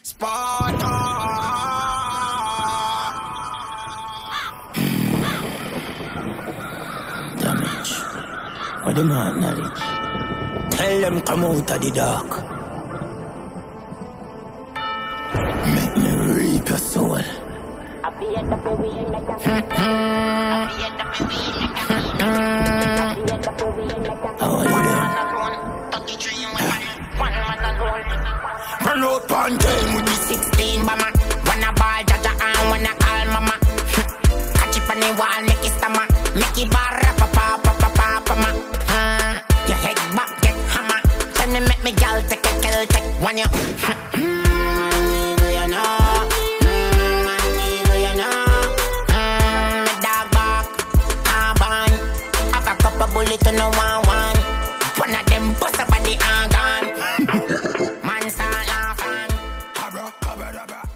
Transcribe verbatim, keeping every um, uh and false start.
Sparta. Damage. What the man knowledge? Tell them come out of the dark. Make me reap your soul. How are you doing? Run out on ten with the sixteen bomber. Wanna ball, jaja, and wanna call mama. Catch it on the wall, make it stammer. Make it bar, pa pa pa pa pa pa ma. Your head back, get hammer. Tell me make me gal take a kill, take one you. You know, you know. Me dog back, carbon. Have a couple bullet to no one one. One of them bust up on the organ. Man start laughing.